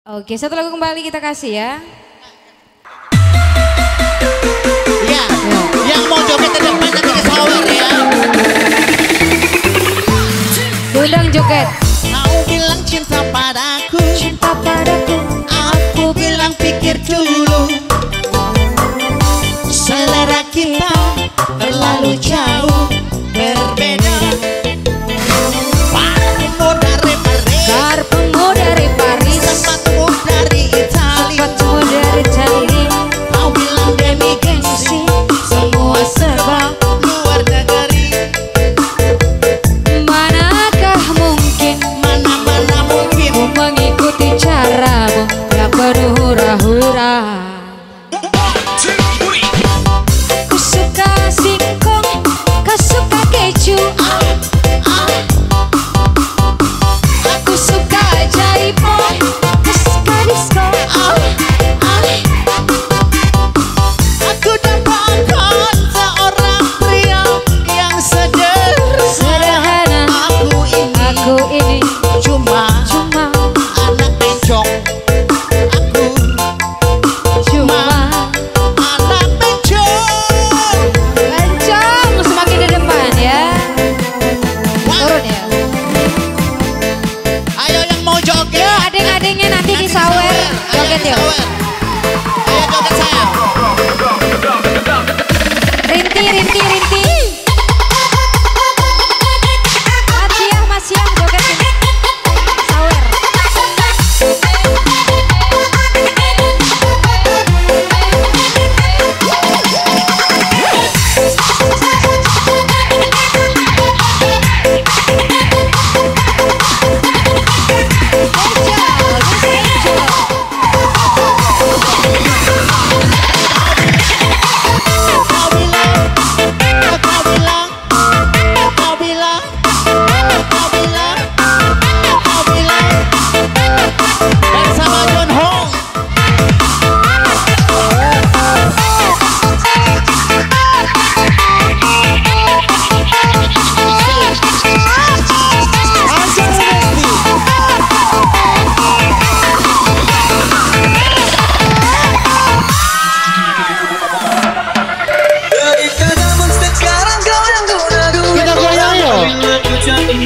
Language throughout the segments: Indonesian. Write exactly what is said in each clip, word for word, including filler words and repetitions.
Oke, satu lagu kembali kita kasih ya. Ya, yang mau joget ke depan nanti ke sawer ya. Diundang joget. Kau bilang cinta padaku, Cinta padaku, aku bilang pikir dulu. Selera kita terlalu jauh berbeda. Parfummu dari Paris, parfummu dari Paris, sepatumu dari Itali, sepatumu dari Itali. kau bilang demi gengsi, semua serba luar negeri. Manakah mungkin Mana-mana mungkin ku mengikuti caramu yang penuh hura-hura. Ku suka singkong, kau suka keju. Aku suka jaipong, kau suka disco. Aku dapatkan seorang pria yang sederhana. Sederhana, Aku ini aku ini cuma cuma anak bencong. Aku cuma anak bencong. kencang semakin di depan ya. Turun ya. Ayo yang mau joget. Yuk ading-adingnya nanti di sawer joget yuk. Ayo joget saya. Rinti, rinti, rinti. Mas Siang, Mas Siang joget ini. Sawer. Kau bilang, kau bilang, kau bilang, kau bilang, kau bilang. Bersama John Hong. Kita goyang yuk.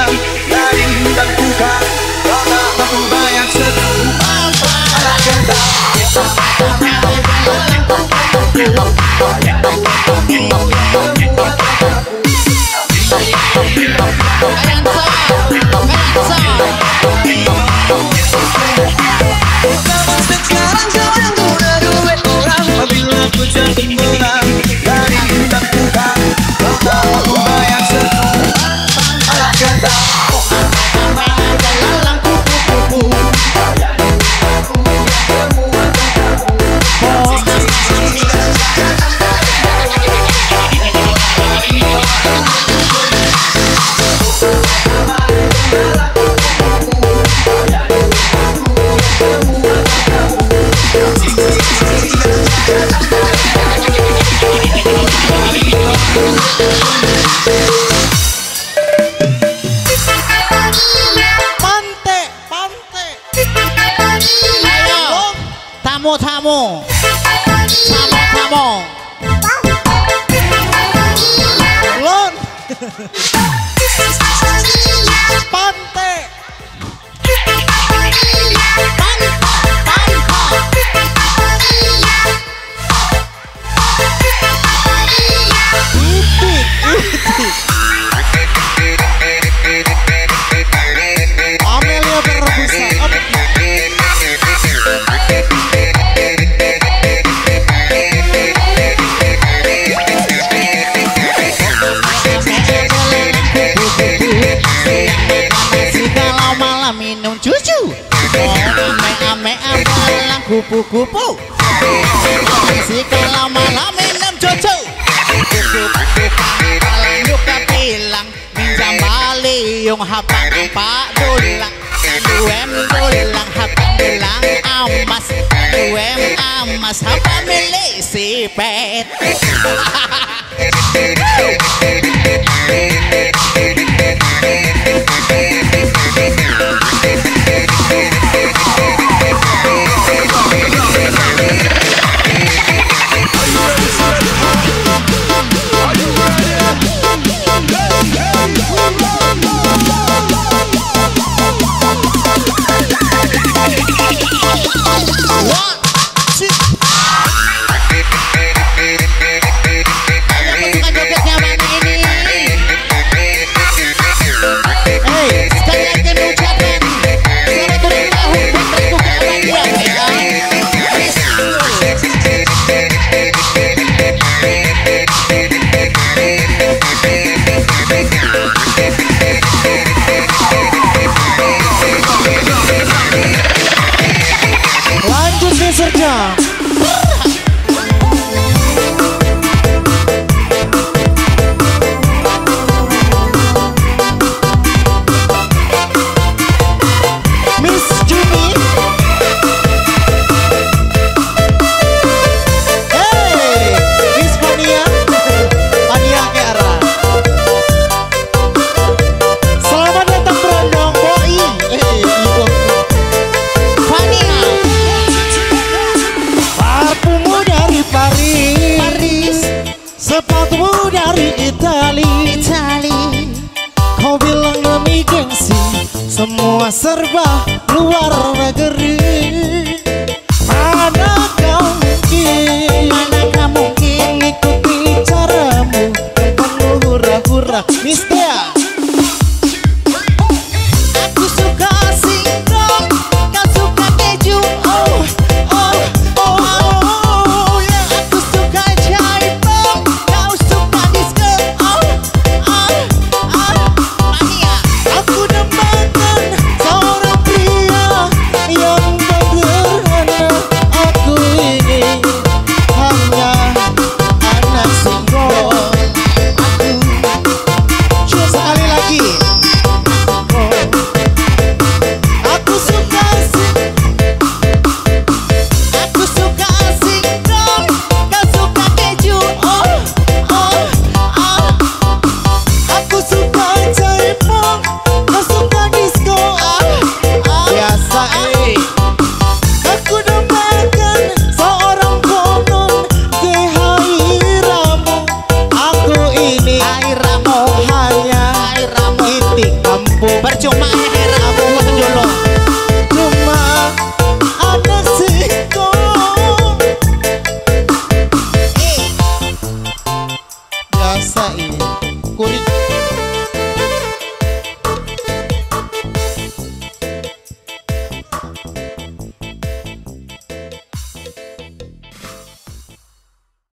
Pante, pante. Ayo, tamu-tamu, tamu-tamu. Lon. Pante. Pan, pan, Itik, itik. Amelia Berbusa. Kalau malam minum cucu, ame-ame apalang kupu-kupu. Si kalau malam minum cucu, yuk bilang minjam bali yung hapang pak dulang, duem dulang hapang dulang amas, duem amas hapang milih si pet. One, two. Ayo pasukan jogetnya mana ini? Hey, sekali lagi kami ucapkan selamat ulang tahun putriku keabadian ya. Lanjut gesernya.